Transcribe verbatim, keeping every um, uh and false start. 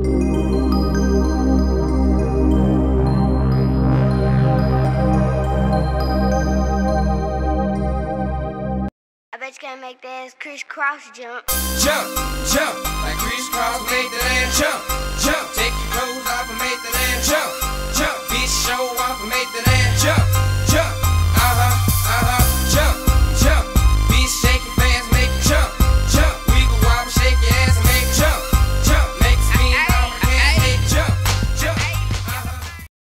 I bet you can't make that ass crisscross jump. Jump, jump, like crisscross, make that ass jump, jump. Take your clothes off.